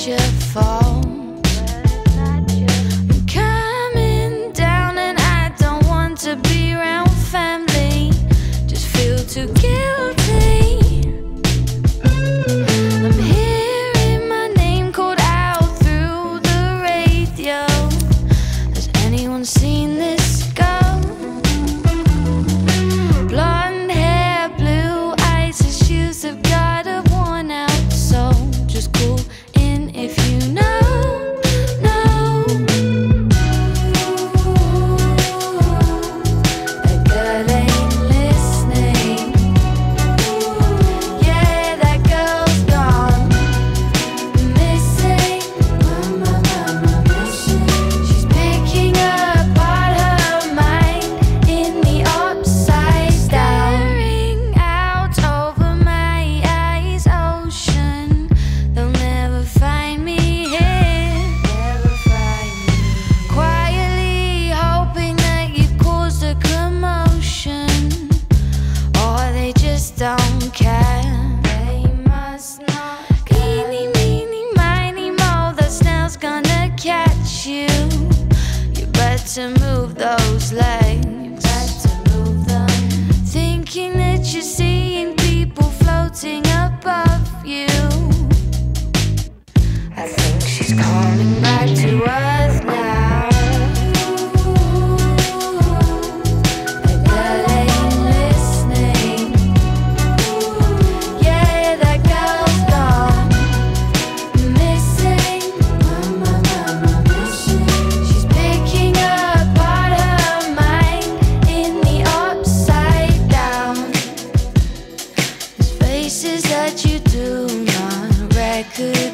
your fault. I'm coming down and I don't want to be around family. Just feel too guilty. I'm hearing my name called out through the radio. Has anyone seen this girl? Blonde hair, blue eyes, her shoes have got a worn out soul. Just cool in if you know. That girl ain't listening. Yeah, that girl's gone missing. She's picking apart her mind in the upside down. Staring out over my eyes, ocean. They'll never find me here. Quietly hoping that you've caused a commotion, or they just don't care. They must not care. Eeny, meeny, miny, moe, the snail's gonna catch you. You better move those legs. Thinking that you're seeing people floating above you. I think she's coming back to earth now. That girl ain't listening. Yeah, that girl's gone missing. She's picking apart her mind in the upside down. There's faces that you do not recognize.